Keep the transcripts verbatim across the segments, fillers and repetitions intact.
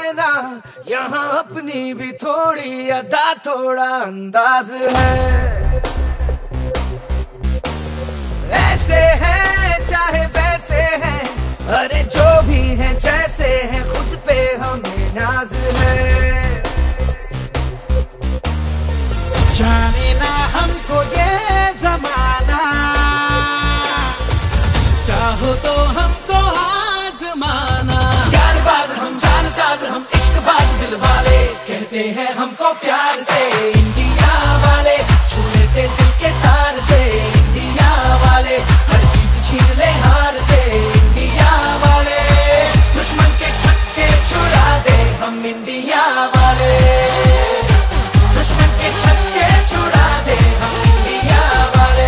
ना, यहाँ अपनी भी थोड़ी अदा थोड़ा अंदाज है। ऐसे हैं चाहे वैसे हैं, अरे जो भी हैं जैसे हैं, खुद पे हमें नाज है। जाने ना हमको ये जमाना, चाहो तो हमको आजमाना। प्यारबाज हम, जानसाज हम, इश्कबाज दिल वाले, कहते हैं हमको प्यार से इंडिया वाले, छू लेते दिल के तार से इंडिया वाले, हर जीत छीन ले हार से इंडिया वाले, दुश्मन के छक्के छुड़ा दे हम इंडिया वाले, दुश्मन के छक्के छुड़ा दे हम इंडिया वाले।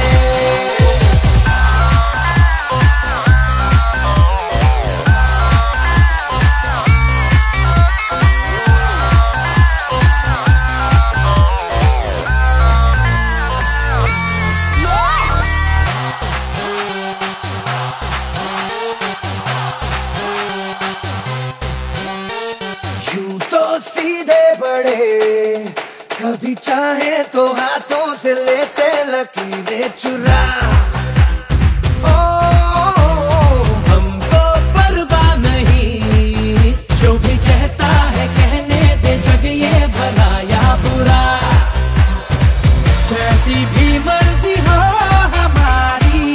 यूं तो सीधे बड़े, कभी चाहे तो हाथों से लेते लकीरें चुरा। ओ, हमको परवाह नहीं, जो भी कहता है कहने दे, जग ये भला या बुरा। जैसी भी मर्जी हो हमारी,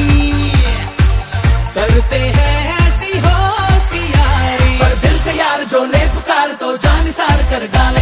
करते हैं ऐसी होशियारी। पर दिल से यार जो ने पुकार तो जान निसार कर डाला।